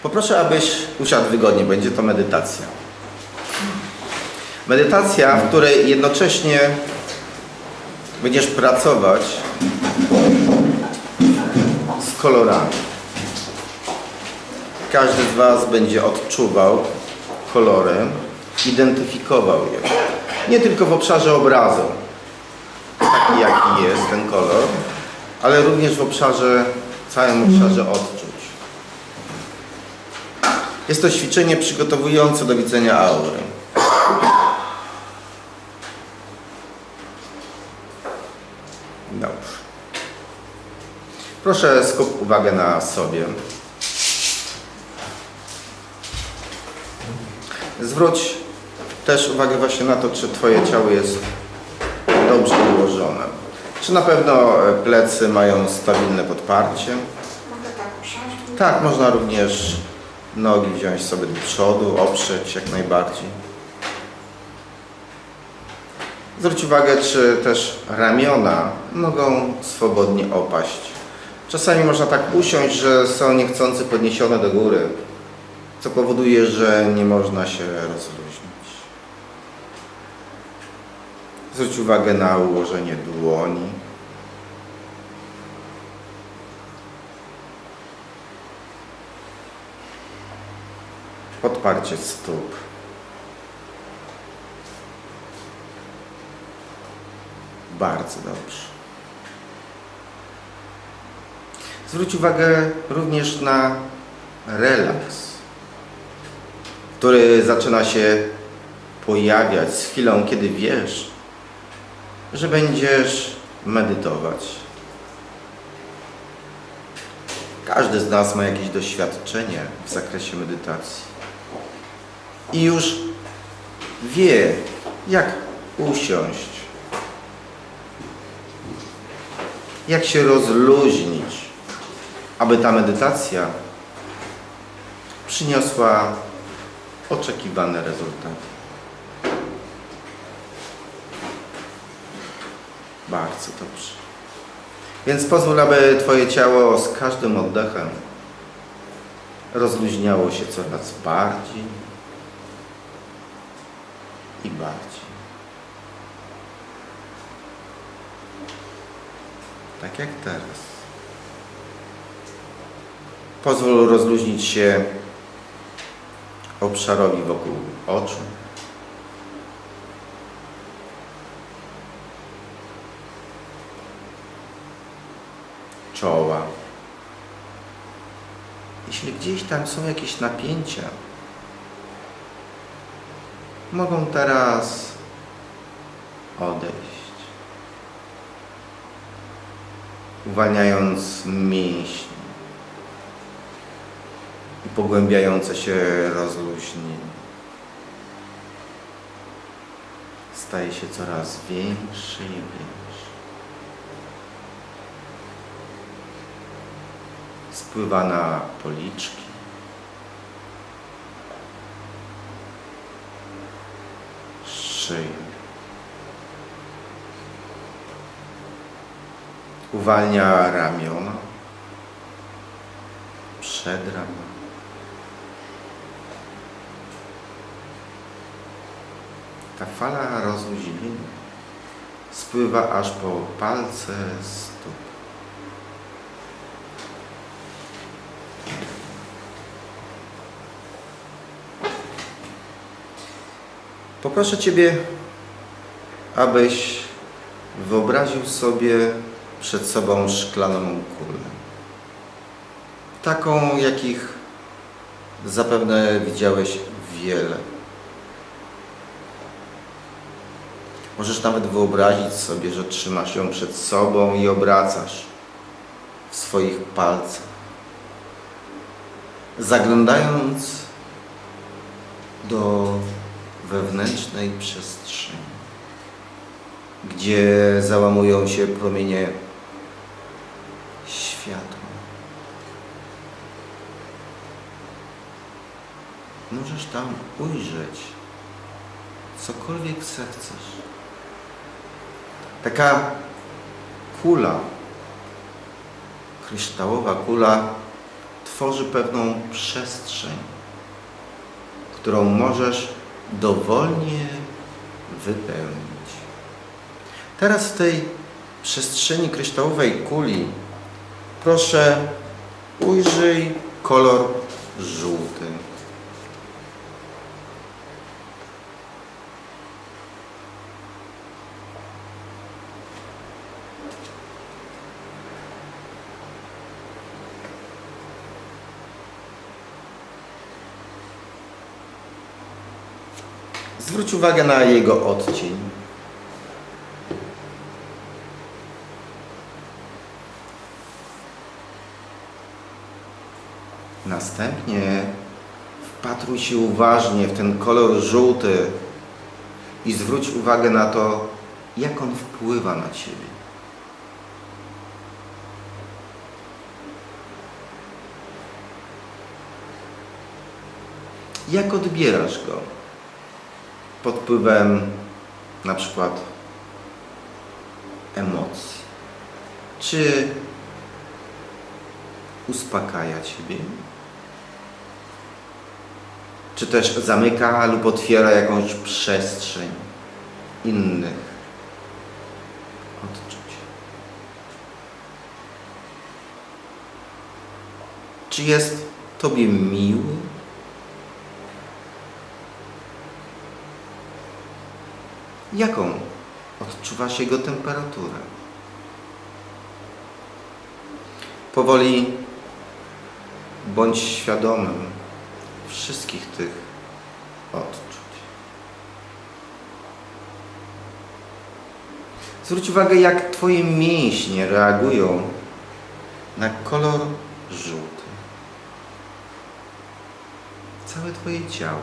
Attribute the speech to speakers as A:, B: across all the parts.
A: Poproszę, abyś usiadł wygodnie, będzie to medytacja. Medytacja, w której jednocześnie będziesz pracować z kolorami. Każdy z Was będzie odczuwał kolory, identyfikował je. Nie tylko w obszarze obrazu, taki jaki jest ten kolor, ale również w całym obszarze odczuć. Jest to ćwiczenie przygotowujące do widzenia aury. Dobrze. Proszę skup uwagę na sobie. Zwróć też uwagę właśnie na to, czy Twoje ciało jest dobrze ułożone. Czy na pewno plecy mają stabilne podparcie?
B: Mogę tak usiąść?
A: Tak, można również nogi wziąć sobie do przodu, oprzeć jak najbardziej. Zwróć uwagę, czy też ramiona mogą swobodnie opaść. Czasami można tak usiąść, że są niechcący podniesione do góry, co powoduje, że nie można się rozluźnić. Zwróć uwagę na ułożenie dłoni. Podparcie stóp. Bardzo dobrze. Zwróć uwagę również na relaks, który zaczyna się pojawiać z chwilą, kiedy wiesz, że będziesz medytować. Każdy z nas ma jakieś doświadczenie w zakresie medytacji i już wie, jak usiąść, jak się rozluźnić, aby ta medytacja przyniosła oczekiwane rezultaty. Bardzo dobrze. Więc pozwól, aby Twoje ciało z każdym oddechem rozluźniało się coraz bardziej i bardziej. Tak jak teraz. Pozwól rozluźnić się obszarowi wokół oczu. Czoła. Jeśli gdzieś tam są jakieś napięcia, mogą teraz odejść, uwalniając mięśnie i pogłębiające się rozluźnienie. Staje się coraz większy i większy. Spływa na policzki, szyję. Uwalnia ramiona, przedramiona. Ta fala rozluźnienia spływa aż po palce stóp. Poproszę Ciebie, abyś wyobraził sobie przed sobą szklaną kulę. Taką, jakich zapewne widziałeś wiele. Możesz nawet wyobrazić sobie, że trzymasz ją przed sobą i obracasz w swoich palcach, zaglądając do wewnętrznej przestrzeni, gdzie załamują się promienie światła. Możesz tam ujrzeć cokolwiek zechcesz. Taka kula, kryształowa kula tworzy pewną przestrzeń, którą możesz dowolnie wypełnić. Teraz w tej przestrzeni kryształowej kuli proszę ujrzyj kolor żółty. Zwróć uwagę na jego odcień. Następnie wpatruj się uważnie w ten kolor żółty i zwróć uwagę na to, jak on wpływa na ciebie. Jak odbierasz go? Pod wpływem na przykład emocji. Czy uspokaja ciebie? Czy też zamyka lub otwiera jakąś przestrzeń innych odczuć? Czy jest tobie miły? Jaką odczuwasz jego temperaturę? Powoli bądź świadomym wszystkich tych odczuć. Zwróć uwagę, jak twoje mięśnie reagują na kolor żółty. Całe twoje ciało.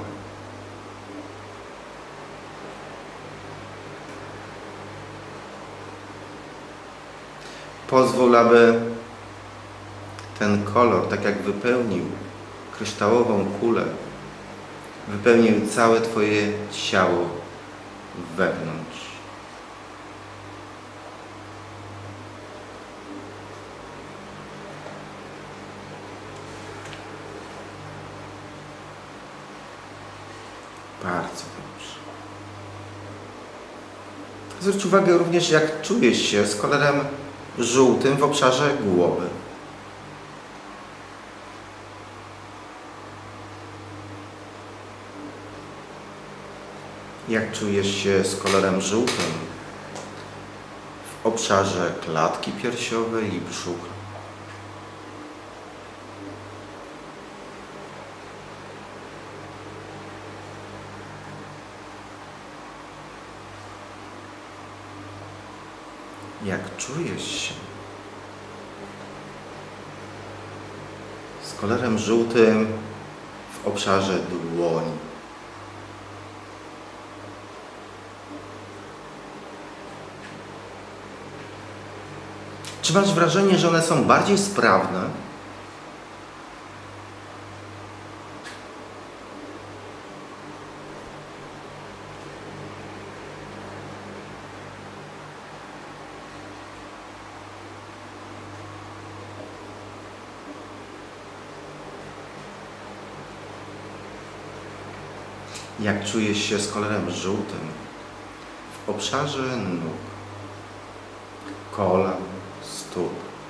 A: Pozwól, aby ten kolor, tak jak wypełnił kryształową kulę, wypełnił całe twoje ciało wewnątrz. Bardzo dobrze. Zwróć uwagę również, jak czujesz się z kolorem żółtym w obszarze głowy. Jak czujesz się z kolorem żółtym w obszarze klatki piersiowej i brzucha? Jak czujesz się z kolorem żółtym w obszarze dłoni? Czy masz wrażenie, że one są bardziej sprawne? Jak czujesz się z kolorem żółtym w obszarze nóg, kolan, stóp?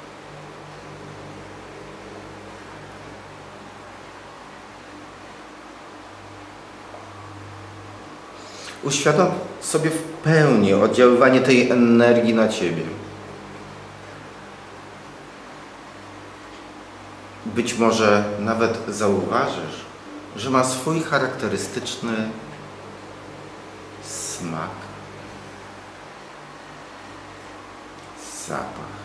A: Uświadom sobie w pełni oddziaływanie tej energii na ciebie. Być może nawet zauważysz, że ma swój charakterystyczny smak, zapach.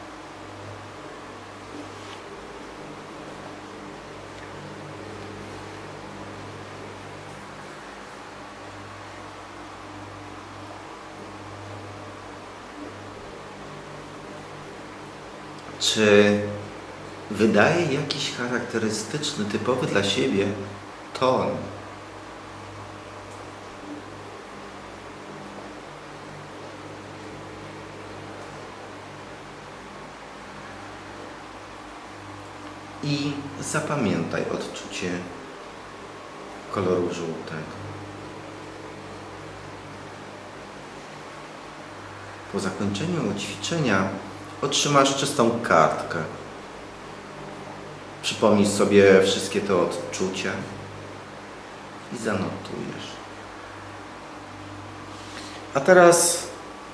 A: Czy wydaje jakiś charakterystyczny, typowy dla siebie ton? i zapamiętaj odczucie koloru żółtego. Po zakończeniu ćwiczenia otrzymasz czystą kartkę. Przypomnij sobie wszystkie te odczucia i zanotujesz. A teraz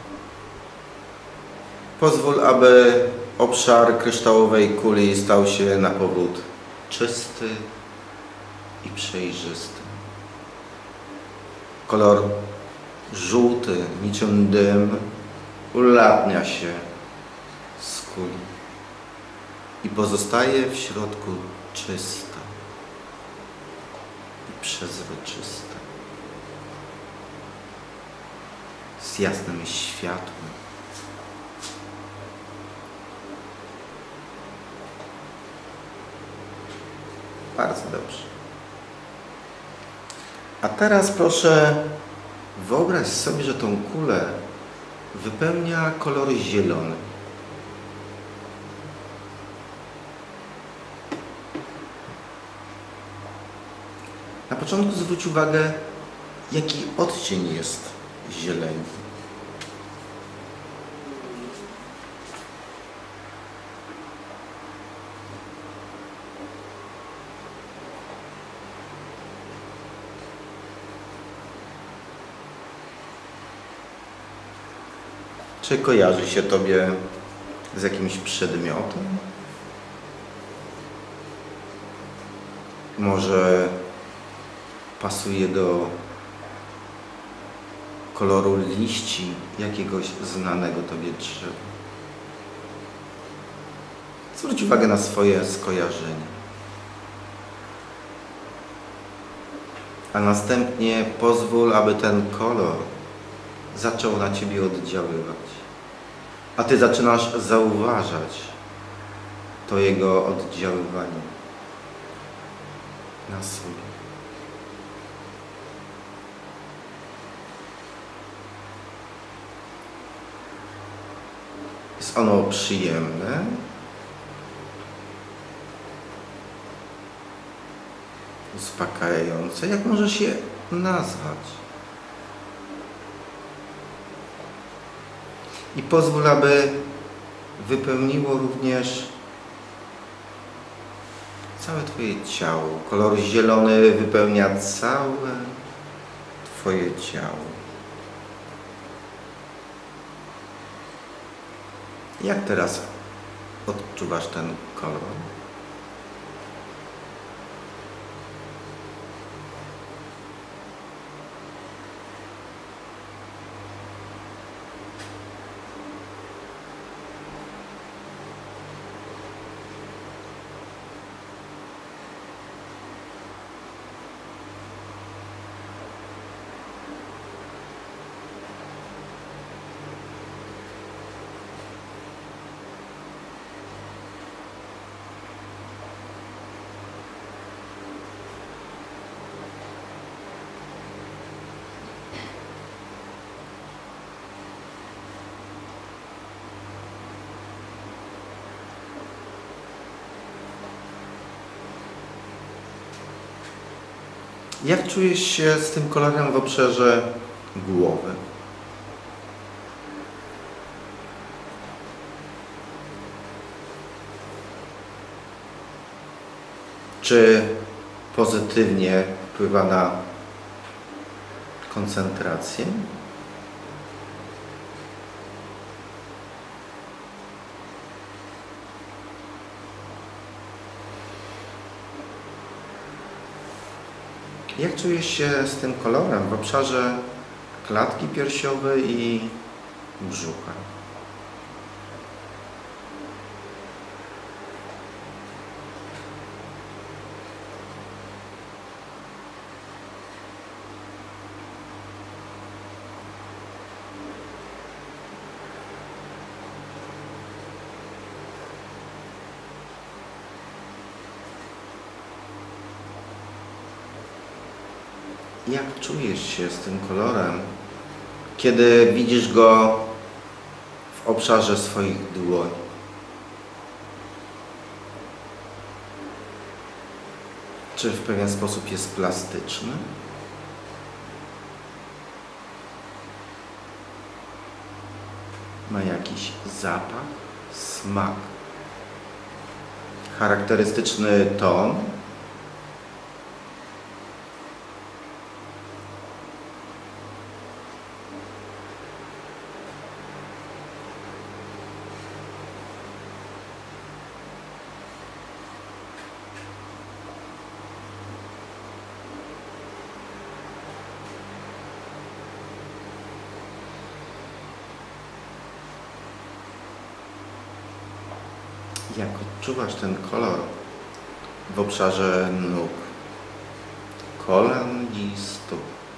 A: pozwól, aby obszar kryształowej kuli stał się na powrót czysty i przejrzysty. Kolor żółty, niczym dym, ulatnia się z kuli i pozostaje w środku czysta i przezroczysta, z jasnym światłem. Bardzo dobrze. A teraz proszę wyobraź sobie, że tą kulę wypełnia kolor zielony. Na początku zwróć uwagę, jaki odcień jest zieleni. Czy kojarzy się Tobie z jakimś przedmiotem? Może pasuje do koloru liści jakiegoś znanego Tobie drzewa? Zwróć uwagę na swoje skojarzenia. A następnie pozwól, aby ten kolor zaczął na Ciebie oddziaływać. A Ty zaczynasz zauważać to jego oddziaływanie na sobie. Jest ono przyjemne, uspokajające, jak możesz je nazwać. I pozwól, aby wypełniło również całe Twoje ciało. Kolor zielony wypełnia całe Twoje ciało. Jak teraz odczuwasz ten kolor? Jak czujesz się z tym kolorem w obszarze głowy? Czy pozytywnie wpływa na koncentrację? Jak czujesz się z tym kolorem w obszarze klatki piersiowej i brzucha? Jak czujesz się z tym kolorem, kiedy widzisz go w obszarze swoich dłoni? Czy w pewien sposób jest plastyczny? Ma jakiś zapach, smak, charakterystyczny ton? Jak odczuwasz ten kolor w obszarze nóg, kolan i stóp?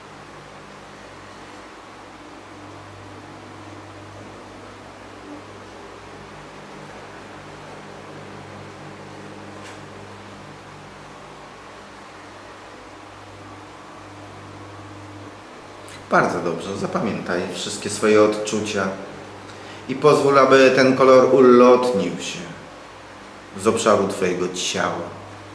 A: Bardzo dobrze, zapamiętaj wszystkie swoje odczucia i pozwól, aby ten kolor ulotnił się z obszaru Twojego ciała.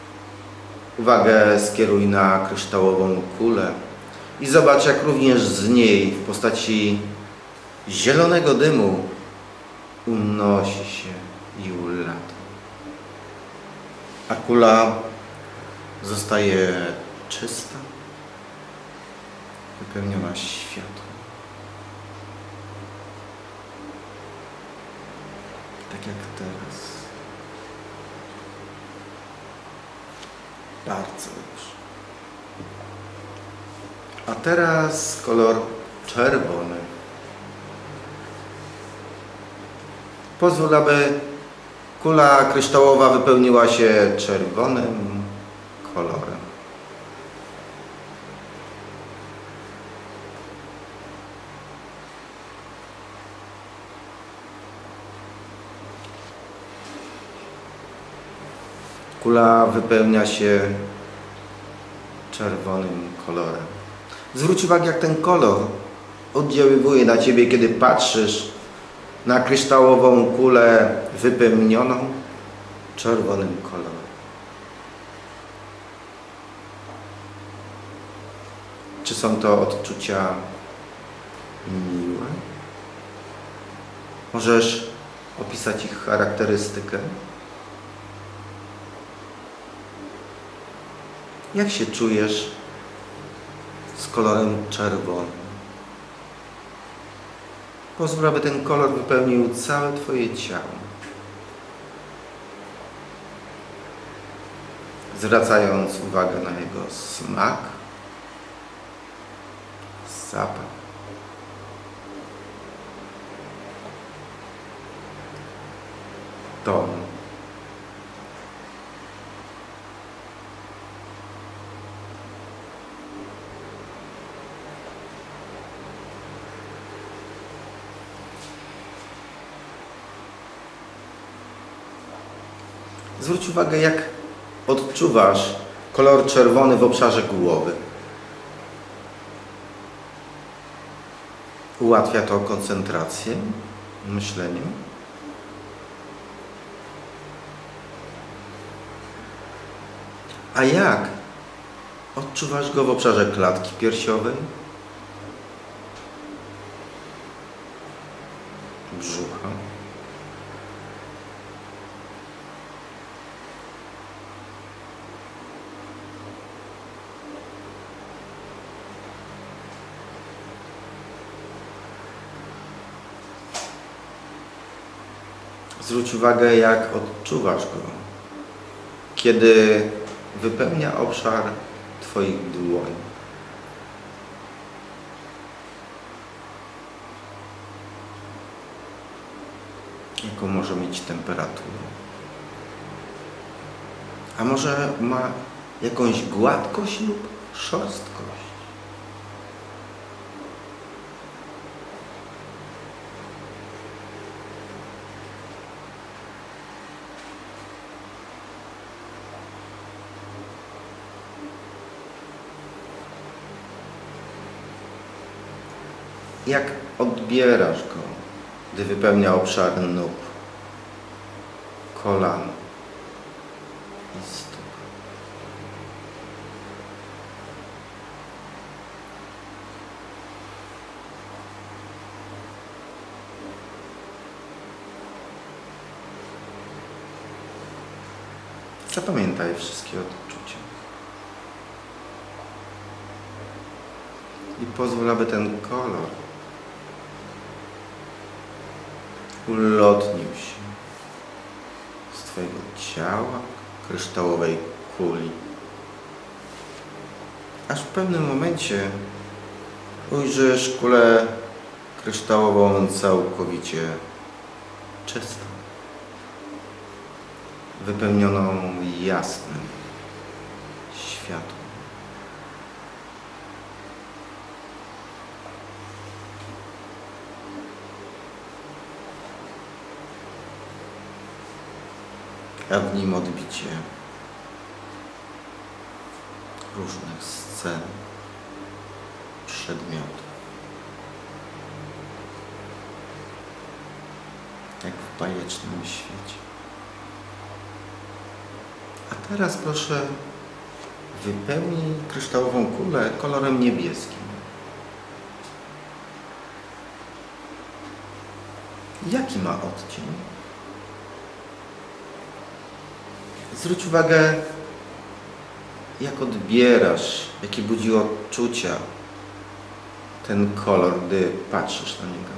A: Uwagę skieruj na kryształową kulę i zobacz, jak również z niej w postaci zielonego dymu unosi się i ulata. A kula zostaje czysta, wypełniona światłem. Tak jak teraz. Bardzo dobrze. A teraz kolor czerwony. Pozwól, aby kula kryształowa wypełniła się czerwonym kolorem. Kula wypełnia się czerwonym kolorem. Zwróć uwagę, jak ten kolor oddziaływuje na Ciebie, kiedy patrzysz na kryształową kulę wypełnioną czerwonym kolorem. Czy są to odczucia miłe? Możesz opisać ich charakterystykę? Jak się czujesz z kolorem czerwonym? Pozwól, aby ten kolor wypełnił całe Twoje ciało. Zwracając uwagę na jego smak, zapach. Ton. Zwróć uwagę, jak odczuwasz kolor czerwony w obszarze głowy. Ułatwia to koncentrację, myślenie. A jak odczuwasz go w obszarze klatki piersiowej, brzucha? Zwróć uwagę, jak odczuwasz go, kiedy wypełnia obszar Twoich dłoni. Jaką może mieć temperaturę? A może ma jakąś gładkość lub szorstkość? Jak odbierasz go, gdy wypełnia obszar nóg, kolan i stóp? Zapamiętaj wszystkie odczucia. I pozwól, aby ten kolor ulotnił się z Twojego ciała, kryształowej kuli. Aż w pewnym momencie ujrzysz kulę kryształową całkowicie czystą, wypełnioną jasnym światłem. A w nim odbicie różnych scen, przedmiotów. Jak w bajecznym świecie. A teraz proszę wypełnij kryształową kulę kolorem niebieskim. Jaki ma odcień? Zwróć uwagę, jak odbierasz, jakie budzi odczucia ten kolor, gdy patrzysz na niego.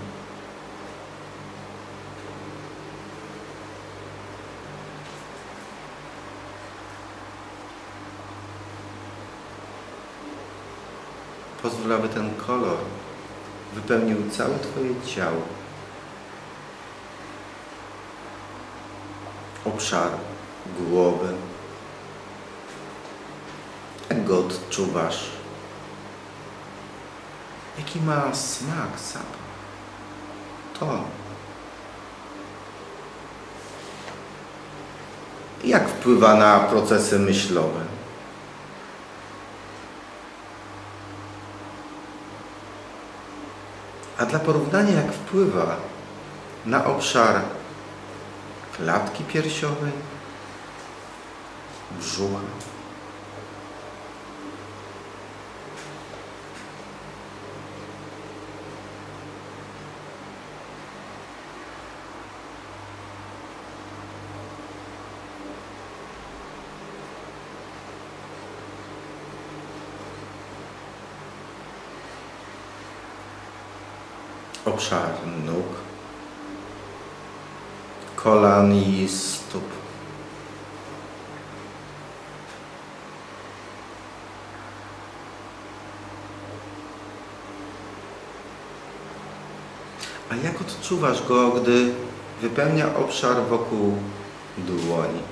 A: Pozwól, aby ten kolor wypełnił całe Twoje ciało, obszar głowy. Jak go odczuwasz? Jaki ma smak, zapach, ton? Jak wpływa na procesy myślowe? A dla porównania, jak wpływa na obszar klatki piersiowej, brzucha, obszar nóg, kolan i stóp. A jak odczuwasz go, gdy wypełnia obszar wokół dłoni?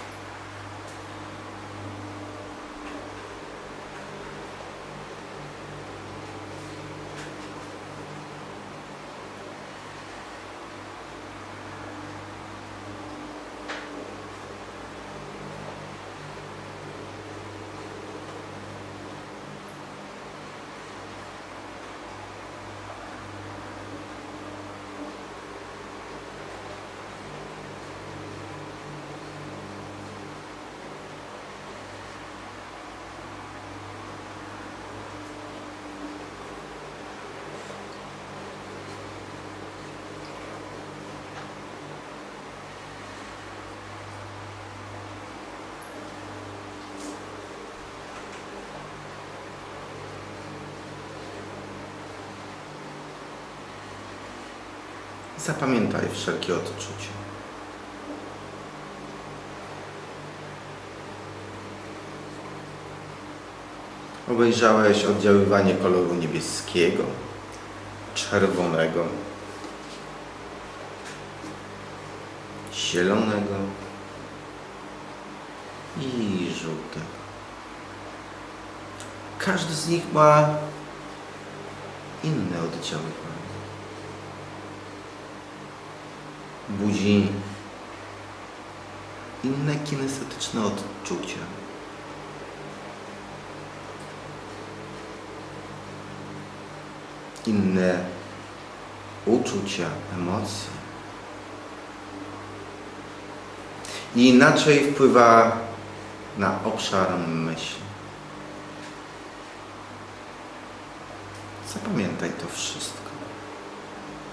A: Zapamiętaj wszelkie odczucia. Obejrzałeś oddziaływanie koloru niebieskiego, czerwonego, zielonego i żółtego. Każdy z nich ma inne oddziaływanie. Budzi inne kinestetyczne odczucia. Inne uczucia, emocje. I inaczej wpływa na obszar myśli. Zapamiętaj to wszystko,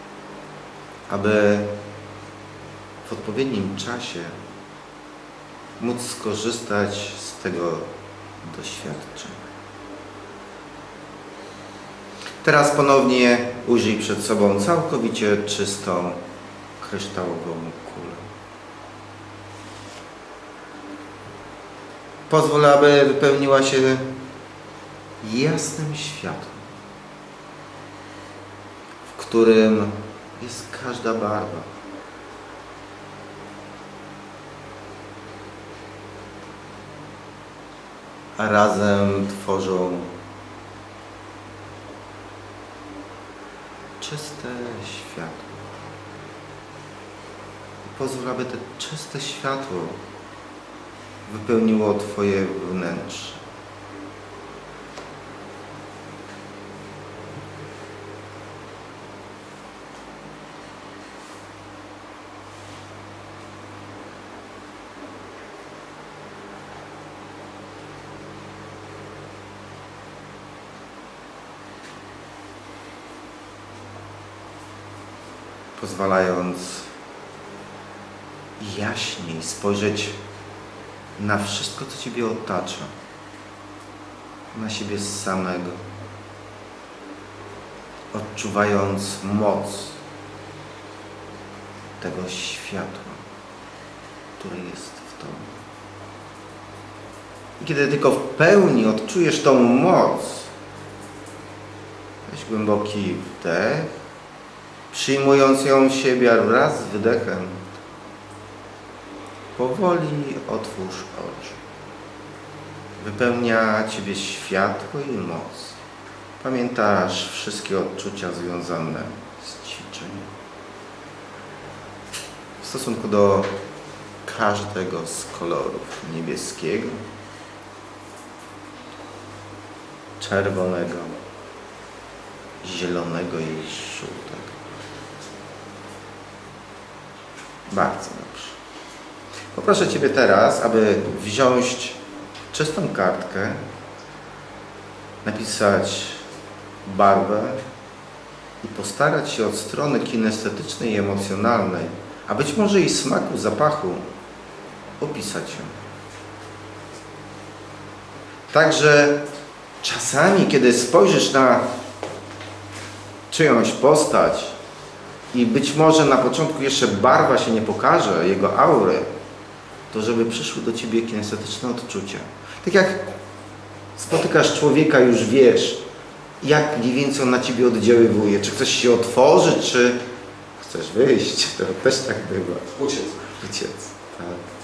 A: aby w odpowiednim czasie móc skorzystać z tego doświadczenia. Teraz ponownie ujrzyj przed sobą całkowicie czystą, kryształową kulę. Pozwól, aby wypełniła się jasnym światłem, w którym jest każda barwa. A razem tworzą czyste światło. Pozwól, aby to czyste światło wypełniło Twoje wnętrze. Pozwalając jaśniej spojrzeć na wszystko, co Ciebie otacza, na siebie samego, odczuwając moc tego światła, które jest w Tobie. I kiedy tylko w pełni odczujesz tą moc, weź głęboki wdech, przyjmując ją w siebie wraz z wydechem, powoli otwórz oczy. Wypełnia Ciebie światło i moc. Pamiętasz wszystkie odczucia związane z ćwiczeniem. W stosunku do każdego z kolorów niebieskiego, czerwonego, zielonego i żółtego. Bardzo dobrze. Poproszę Ciebie teraz, aby wziąć czystą kartkę, napisać barwę i postarać się od strony kinestetycznej i emocjonalnej, a być może i smaku, zapachu, opisać ją. Także czasami, kiedy spojrzysz na czyjąś postać i być może na początku jeszcze barwa się nie pokaże, jego aury, to żeby przyszły do Ciebie kinestetyczne odczucia. Tak jak spotykasz człowieka, już wiesz, jak mniej więcej on na Ciebie oddziaływuje. Czy chcesz się otworzyć, czy chcesz wyjść. To też tak bywa. Uciec, tak.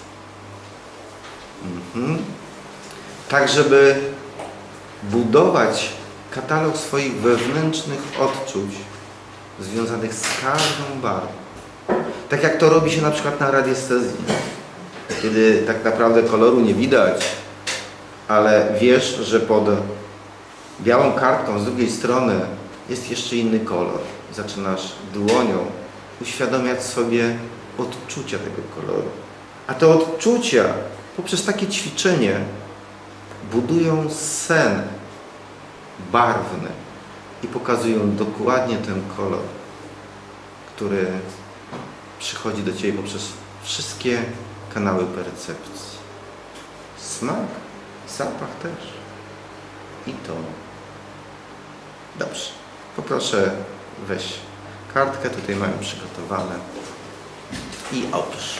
A: Tak, żeby budować katalog swoich wewnętrznych odczuć związanych z każdą barwą. Tak jak to robi się na przykład na radiestezji. Kiedy tak naprawdę koloru nie widać, ale wiesz, że pod białą kartką z drugiej strony jest jeszcze inny kolor. Zaczynasz dłonią uświadamiać sobie odczucia tego koloru. A te odczucia poprzez takie ćwiczenie budują sen barwny i pokazują dokładnie ten kolor, który przychodzi do Ciebie poprzez wszystkie kanały percepcji. Smak, zapach też. I to. Dobrze. Poproszę, weź kartkę, tutaj mamy przygotowane i opisz.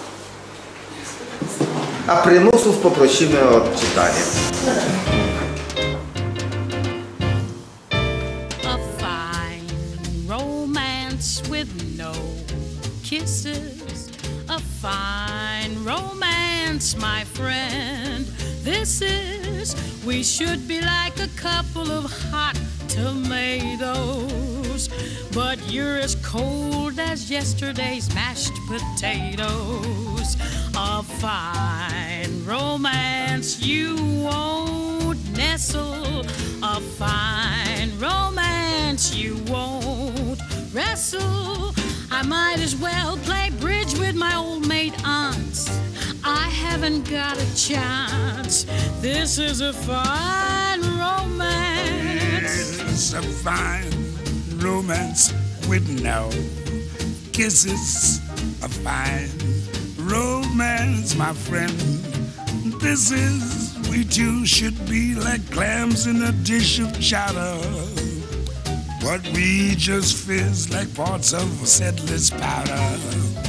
A: A prymusów poprosimy o odczytanie.
B: A fine romance with no kisses. A fine romance, my friend. This is, we should be like a couple of hot tomatoes. But you're as cold as yesterday's mashed potatoes. A fine romance you won't nestle. A fine romance you won't wrestle. I might as well play bridge with my old maid aunts. I haven't got a chance. This is a fine romance.
C: It's a fine romance with no kisses. A fine Romance, my friend, this is, we two should be like clams in a dish of chowder, but we just fizz like parts of a settler's powder.